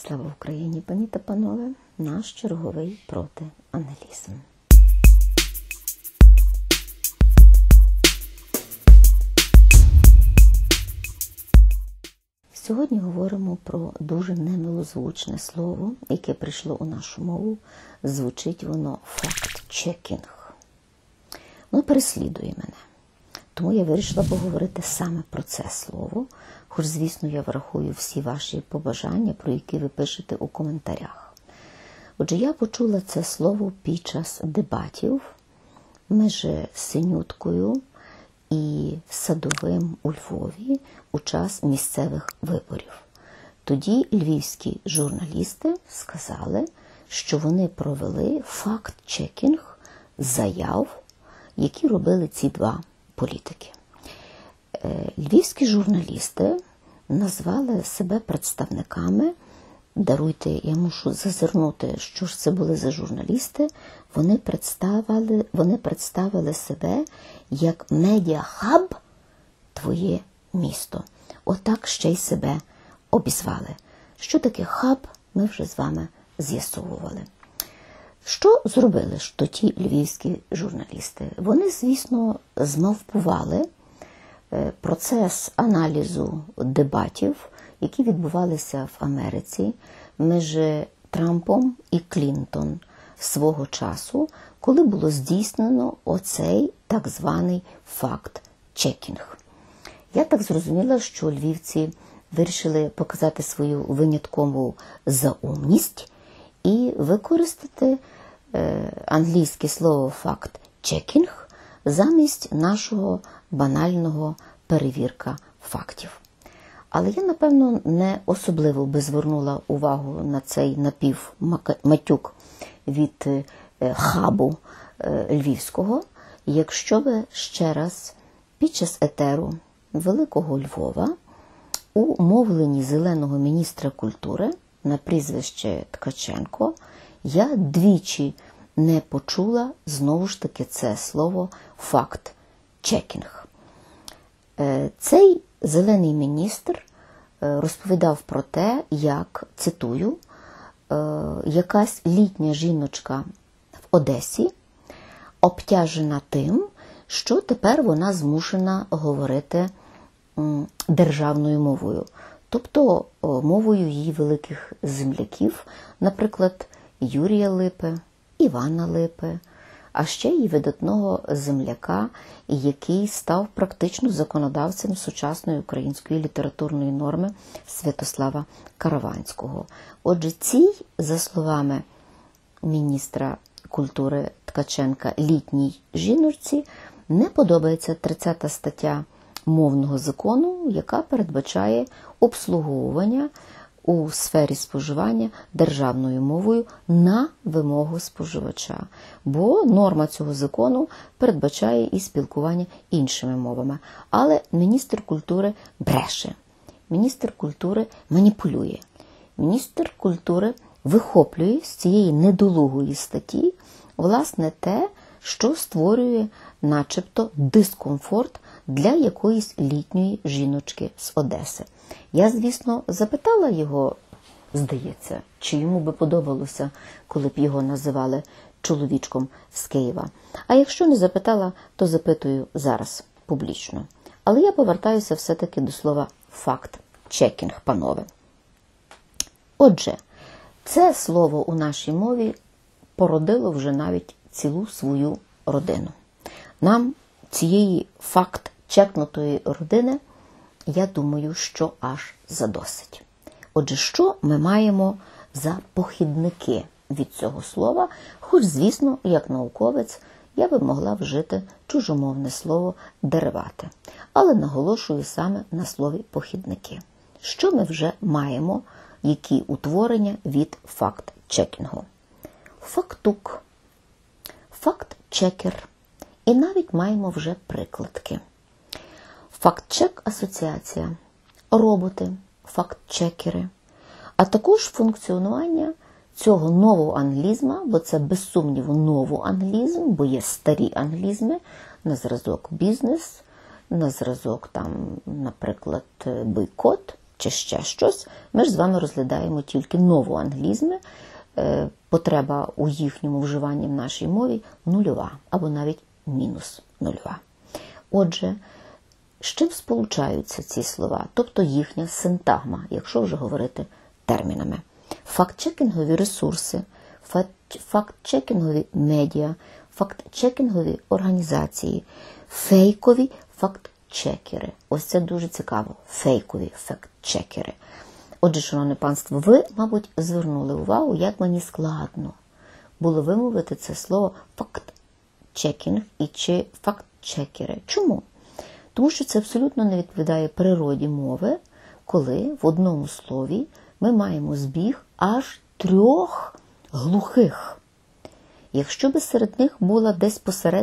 Слава Україні, пані та панове, наш черговий протианалізм. Сьогодні говоримо про дуже немилозвучне слово, яке прийшло у нашу мову. Звучить воно факт-чекінг. Воно переслідує мене. Тому я вирішила поговорити саме про це слово, хоч, звісно, я врахую всі ваші побажання, про які ви пишете у коментарях. Отже, я почула це слово під час дебатів між Синюткою і Садовим у Львові у час місцевих виборів. Тоді львівські журналісти сказали, що вони провели факт-чекінг заяв, які робили ці два політики. Львівські журналісти назвали себе представниками, даруйте, я мушу зазирнути, що ж це були за журналісти, вони представили себе як медіахаб «Твоє місто». Отак ще й себе обізвали. Що таке хаб, ми вже з вами з'ясовували. Що зробили ж ті львівські журналісти? Вони, звісно, змавпували процес аналізу дебатів, які відбувалися в Америці між Трампом і Клінтон свого часу, коли було здійснено оцей так званий факт-чекінг. Я так зрозуміла, що львівці вирішили показати свою виняткову заумність і використати англійське слово факт-чекінг замість нашого банального перевірка фактів. Але я, напевно, не особливо би звернула увагу на цей напівматюк від хабу львівського, якщо би ще раз під час етеру Великого Львова у мовленні зеленого міністра культури на прізвище Ткаченко я двічі не почула, знову ж таки, це слово факт-чекінг. Цей зелений міністр розповідав про те, як, цитую, якась літня жіночка в Одесі обтяжена тим, що тепер вона змушена говорити державною мовою, тобто мовою її великих земляків, наприклад, Юрія Липи, Івана Липи, а ще й видатного земляка, який став практично законодавцем сучасної української літературної норми Святослава Караванського. Отже, цій, за словами міністра культури Ткаченка, літній жіночці не подобається 30 стаття мовного закону, яка передбачає обслуговування у сфері споживання державною мовою на вимогу споживача. Бо норма цього закону передбачає і спілкування іншими мовами. Але міністр культури бреше. Міністр культури маніпулює. Міністр культури вихоплює з цієї недолугої статті, власне, те, що створює начебто дискомфорт для якоїсь літньої жіночки з Одеси. Я, звісно, запитала його, здається, чи йому би подобалося, коли б його називали чоловічком з Києва. А якщо не запитала, то запитую зараз, публічно. Але я повертаюся все-таки до слова факт-чекінг, панове. Отже, це слово у нашій мові породило вже навіть цілу свою родину. Нам цієї факт-чекнутої родини, я думаю, що аж задосить. Отже, що ми маємо за похідники від цього слова? Хоч, звісно, як науковець, я би могла вжити чужомовне слово «деривати». Але наголошую саме на слові «похідники». Що ми вже маємо, які утворення від факт-чекінгу? Фактук, факт-чекер. І навіть маємо вже прикладки. Факт-чек-асоціація, роботи, факт-чекери, а також функціонування цього нового англізму, бо це без сумніву новий англізм, бо є старі англізми, на зразок бізнес, на зразок там, наприклад, бойкот чи ще щось, ми ж з вами розглядаємо тільки новоанглізми, потреба у їхньому вживанні в нашій мові нульова, або навіть мінус нульова. Отже, з чим сполучаються ці слова, тобто їхня синтагма, якщо вже говорити термінами. Факт-чекінгові ресурси, факт-чекінгові медіа, факт-чекінгові організації, фейкові факт-чекери. Ось це дуже цікаво. Фейкові факт-чекери. Отже, шановне панство, ви, мабуть, звернули увагу, як мені складно було вимовити це слово факт-чекінг і чи факт-чекери. Чому? Тому що це абсолютно не відповідає природі мови, коли в одному слові ми маємо збіг аж 3 глухих. Якщо би серед них була десь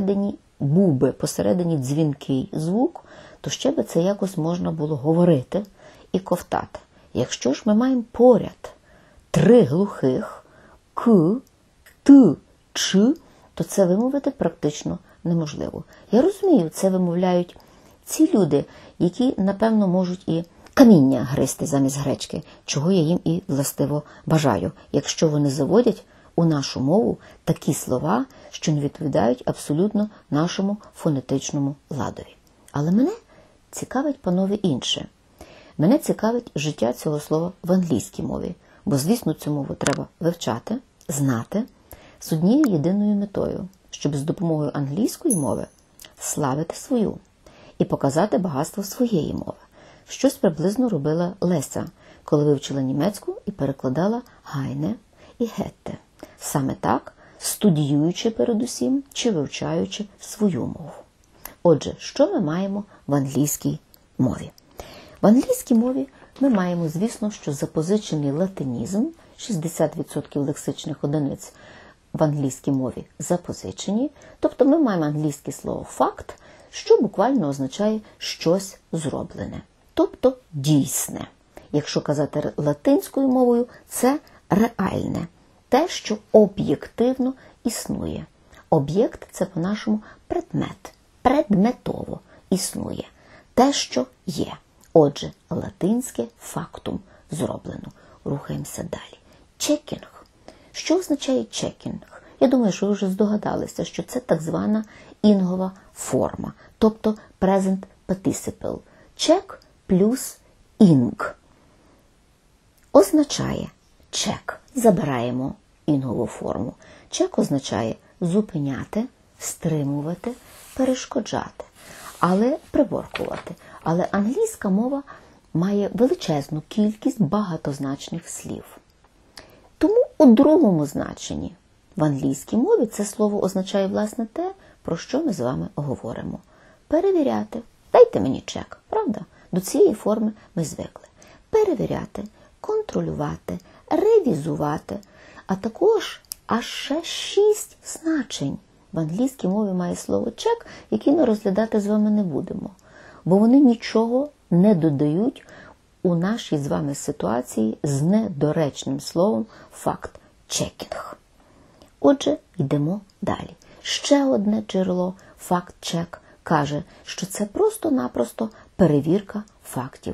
посередині дзвінкий звук, то ще би це якось можна було говорити і ковтати. Якщо ж ми маємо поряд 3 глухих к, т, ч, то це вимовити практично неможливо. Я розумію, це вимовляють ці люди, які, напевно, можуть і каміння гризти замість гречки, чого я їм і властиво бажаю, якщо вони заводять у нашу мову такі слова, що не відповідають абсолютно нашому фонетичному ладові. Але мене цікавить, панове, інше. Мене цікавить життя цього слова в англійській мові, бо, звісно, цю мову треба вивчати, знати з однією єдиною метою, щоб з допомогою англійської мови славити свою і показати багатство своєї мови. Щось приблизно робила Леся, коли вивчила німецьку і перекладала Гайне і Гетте. Саме так, студіюючи передусім чи вивчаючи свою мову. Отже, що ми маємо в англійській мові? В англійській мові ми маємо, звісно, що запозичений латинізм, 60% лексичних одиниць в англійській мові запозичені, тобто ми маємо англійське слово «факт», що буквально означає «щось зроблене», тобто «дійсне». Якщо казати латинською мовою, це реальне, те, що об'єктивно існує. Об'єкт – це по-нашому предмет, предметово існує, те, що є. Отже, латинське фактум зроблено. Рухаємося далі. Чекінг. Що означає чекінг? Я думаю, що ви вже здогадалися, що це так звана інгова форма, тобто present participle. Check плюс ing. Означає check. Забираємо інгову форму. Check означає зупиняти, стримувати, перешкоджати, але приборкувати. Але англійська мова має величезну кількість багатозначних слів. Тому у другому значенні в англійській мові це слово означає, власне, те, про що ми з вами говоримо. Перевіряти. Дайте мені чек, правда? До цієї форми ми звикли. Перевіряти, контролювати, ревізувати, а також аж ще 6 значень. В англійській мові має слово чек, яке ми розглядати з вами не будемо, бо вони нічого не додають у нашій з вами ситуації з недоречним словом факт-чекінг. Отже, йдемо далі. Ще одне джерело факт-чек каже, що це просто-напросто перевірка фактів.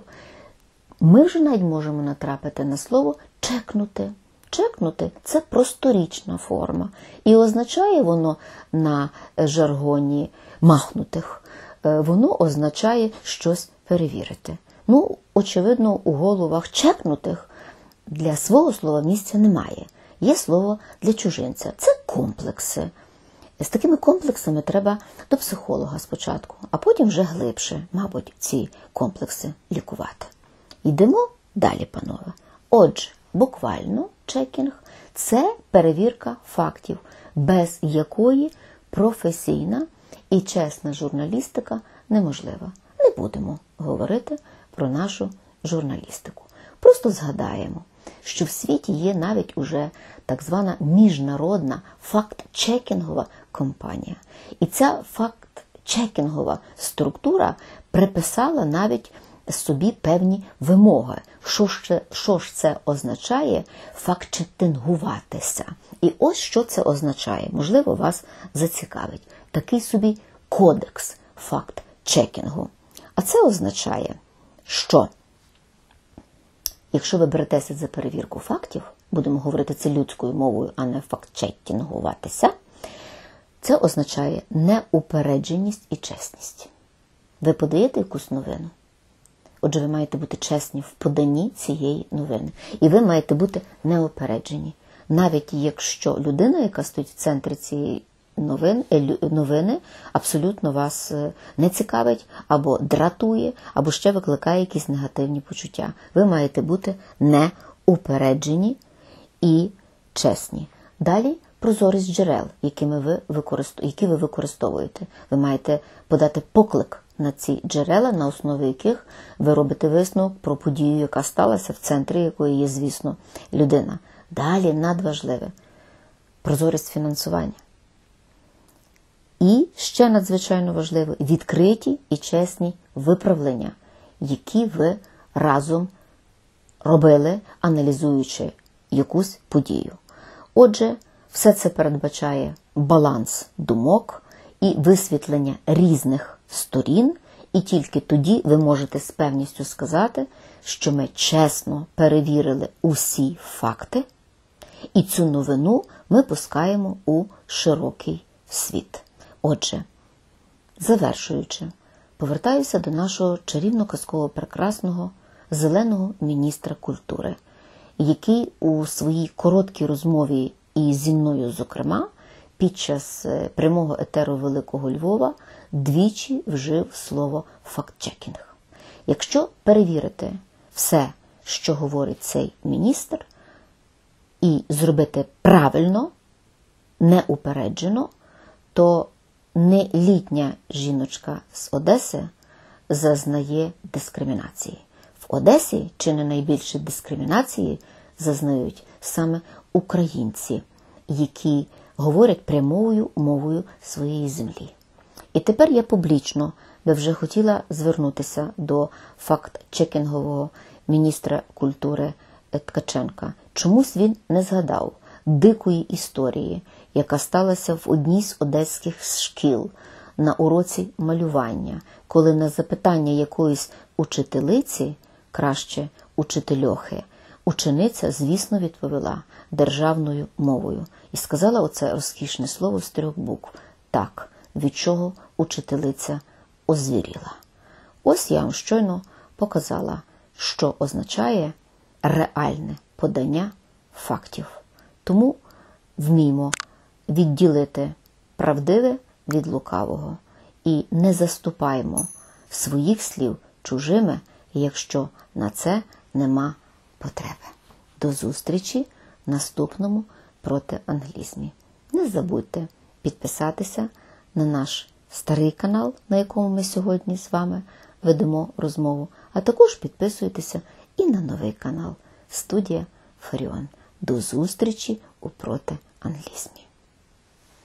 Ми вже навіть можемо натрапити на слово чекнути. Чекнути – це просторічна форма. І означає воно на жаргоні махнутих. Воно означає щось перевірити. Ну, очевидно, у головах чекнутих для свого слова місця немає. Є слово для чужинця. Це комплекси. З такими комплексами треба до психолога спочатку, а потім вже глибше, мабуть, ці комплекси лікувати. Йдемо далі, панове. Отже, буквально чекінг – це перевірка фактів, без якої професійна і чесна журналістика неможлива. Не будемо говорити про нашу журналістику. Просто згадаємо, що в світі є навіть уже так звана міжнародна факт-чекінгова компанія. І ця факт-чекінгова структура приписала навіть собі певні вимоги. Що ж це означає факт-чекінгуватися? І ось що це означає. Можливо, вас зацікавить. Такий собі кодекс факт-чекінгу. А це означає, що Якщо ви беретеся за перевірку фактів, будемо говорити це людською мовою, а не фактчекінгуватися, це означає неупередженість і чесність. Ви подаєте якусь новину? Отже, ви маєте бути чесні в поданні цієї новини. І ви маєте бути неупереджені. Навіть якщо людина, яка стоїть в центрі цієї новини, абсолютно вас не цікавить, або дратує, або ще викликає якісь негативні почуття. Ви маєте бути неупереджені і чесні. Далі прозорість джерел, які ви використовуєте. Ви маєте подати поклик на ці джерела, на основі яких ви робите висновок про подію, яка сталася, в центрі якої є, звісно, людина. Далі надважливе – прозорість фінансування. І ще надзвичайно важливо – відкриті і чесні виправлення, які ви разом робили, аналізуючи якусь подію. Отже, все це передбачає баланс думок і висвітлення різних сторін, і тільки тоді ви можете з певністю сказати, що ми чесно перевірили усі факти, і цю новину ми пускаємо у широкий світ. Отже, завершуючи, повертаюся до нашого чарівно-казково прекрасного зеленого міністра культури, який у своїй короткій розмові і зі мною, зокрема, під час прямого етеру Великого Львова двічі вжив слово фактчекінг. Якщо перевірити все, що говорить цей міністр, і зробити правильно, неупереджено, то не літня жіночка з Одеси зазнає дискримінації. В Одесі чи не найбільше дискримінації зазнають саме українці, які говорять прямою мовою своєї землі. І тепер я публічно би вже хотіла звернутися до факт-чекінгового міністра культури Ткаченка. Чомусь він не згадав дикої історії, яка сталася в одній з одеських шкіл на уроці малювання, коли на запитання якоїсь учителиці, краще учительохи, учениця, звісно, відповіла державною мовою і сказала оце розкішне слово з 3 букв «так», від чого учителиця озвіріла. Ось я вам щойно показала, що означає реальне подання фактів. Тому вміймо відділити правдиве від лукавого і не заступаємо своїх слів чужими, якщо на це нема потреби. До зустрічі в наступному протианглізмі. Не забудьте підписатися на наш старий канал, на якому ми сьогодні з вами ведемо розмову, а також підписуйтеся і на новий канал Студія Фаріон. До зустрічі у протианглізмі.